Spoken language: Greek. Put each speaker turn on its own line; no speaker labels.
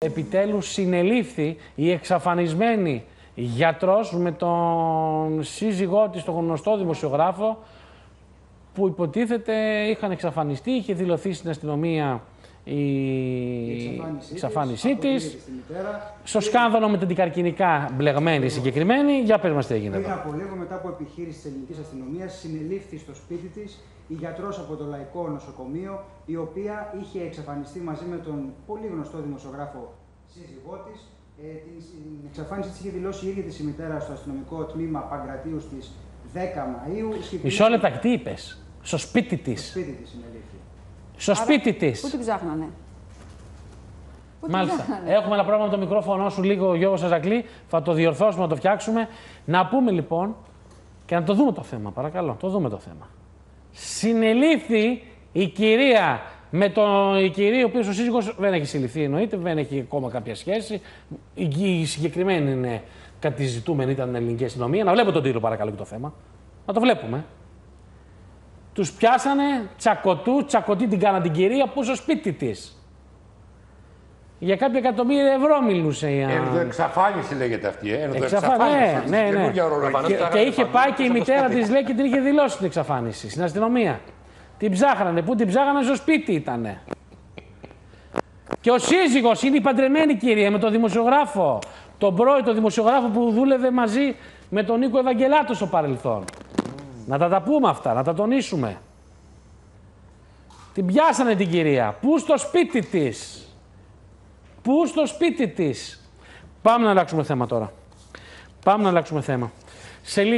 επιτέλους συνελήφθη η εξαφανισμένη γιατρός με τον σύζυγό της, τον γνωστό δημοσιογράφο, που υποτίθεται είχαν εξαφανιστεί, είχε δηλωθεί στην αστυνομία η εξαφάνισή της. Στο σκάνδαλο με τα αντικαρκινικά μπλεγμένη συγκεκριμένη. Για πες μας τι έγινε.
Πριν από λίγο, μετά από επιχείρηση της ελληνικής αστυνομίας, συνελήφθη στο σπίτι της η γιατρός από το Λαϊκό Νοσοκομείο, η οποία είχε εξαφανιστεί μαζί με τον πολύ γνωστό δημοσιογράφο σύζυγό της. Την εξαφάνιση της είχε δηλώσει η ίδια της η μητέρα στο αστυνομικό τμήμα Παγκρατίου στις 10 Μαΐου.
Μισό λεπτά, τι είπες? Στο σπίτι της.
Στο σπίτι της συνελήφθη.
Στο σπίτι της.
Πού την ψάχνανε?
Μάλιστα. Έχουμε ένα πρόβλημα με το μικρόφωνο σου λίγο, Γιώργο Σαζακλή. Θα το διορθώσουμε, να το φτιάξουμε. Να πούμε λοιπόν και να το δούμε το θέμα, παρακαλώ. Το δούμε το θέμα. Συνελήφθη η κυρία με η κυρία, ο οποίος ο σύζυγος δεν έχει συλληφθεί, εννοείται, δεν έχει ακόμα κάποια σχέση. Η συγκεκριμένη είναι κατηζητούμενη, ήταν ελληνική αστυνομία. Να βλέπω τον τίτλο, παρακαλώ, και το θέμα. Να το βλέπουμε. Τους πιάσανε τσακωτή την κάναν την κυρία που στο σπίτι της. Για κάποια εκατομμύρια ευρώ μιλούσε η
Ενδοεξαφάνιση λέγεται αυτή.
Εξαφάνιση. Ναι. Και είχε πάει και η μητέρα της, λέει, και την είχε δηλώσει την εξαφάνιση στην αστυνομία. Την ψάχνανε. Πού την ψάχνανε? Στο σπίτι ήτανε. Και ο σύζυγος είναι η παντρεμένη κυρία με τον δημοσιογράφο. Τον πρώην δημοσιογράφο που δούλευε μαζί με τον Νίκο Ευαγγελάτο στο παρελθόν. Να τα πούμε αυτά, να τα τονίσουμε. Την πιάσανε την κυρία. Πού? Στο σπίτι της. Πού? Στο σπίτι της. Πάμε να αλλάξουμε θέμα τώρα. Πάμε να αλλάξουμε θέμα. Σε